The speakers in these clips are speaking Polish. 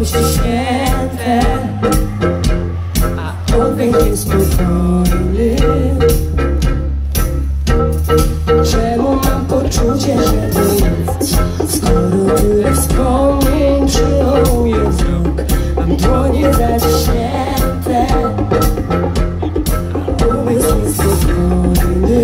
myśli święte, a oddech jest spokojny. Czemu mam poczucie, że to nic, skoro tyle wspomnień przyjmuje wzrok? Mam dłonie zaciśnięte, a umysł jest spokojny.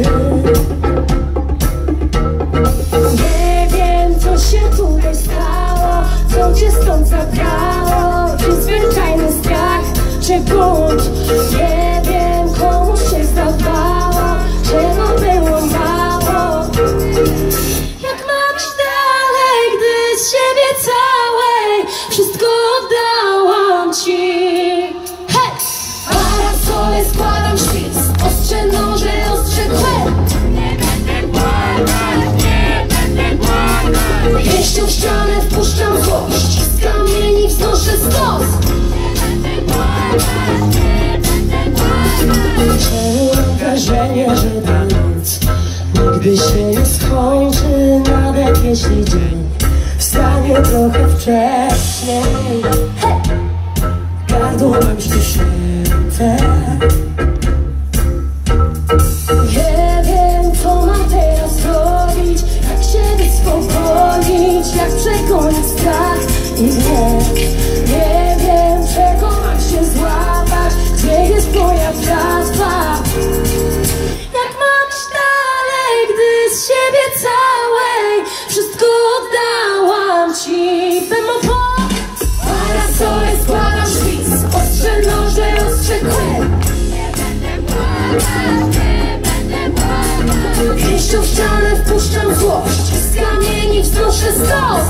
Nie wiem, co się tutaj stało, co cię stąd zabrało. Czy zwyczajny strach, czy bunt? Nie wiem, komu się zdawało, czego było mało. Jak mam iść dalej, gdy z siebie całej wszystko oddałam ci? Hej! Parasole składam szpic, ostrze noże, ostrze kłęb. Nie będę błagać, nie będę błagać. Pięścią w ścianę wpuszczam złość, z kamieni wznoszę stos. Nie będę błagać, nie będę błagać. Czemu mam wrażenie, że ta noc nigdy się nie skończy, nawet jeśli dzień wstanie trochę wcześniej. Hej! Gardło mam ściśnięte. Nie wiem, co mam teraz robić, jak się wyspokoić, jak przegonić strach i gniew. Nie wiem, czego mam się złapać, gdzie jest moja tratwa. Jak mam iść dalej, gdy z siebie całej wszystko oddałam ci? Bemo po parasole składam szpic, ostrze noże, ostrze kłęb. Nie będę błagać, nie będę błagać. Pięścią w ścianę wpuszczam złość, z kamieni wznoszę stos.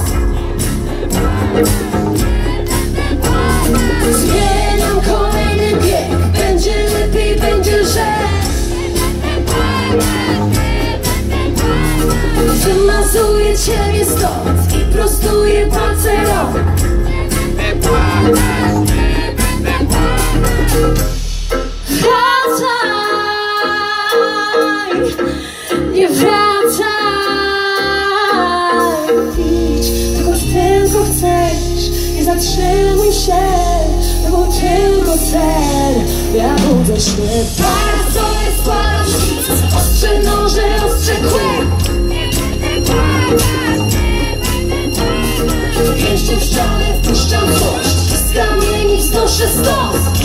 Zmieniam kolejny bieg, będzie lepiej, będzie lżej. Wymazuję ciebie stąd i prostuję palce rąk. Wracaj, nie wracaj. Idź, dokąd tylko chcesz, nie zatrzymuj się, to był tylko cel. Ja budzę się, parasole składam szpic, ostrze noże, ostrze kłęb. Pięścią w ścianę wpuszczam złość, z kamieni wznoszę stos.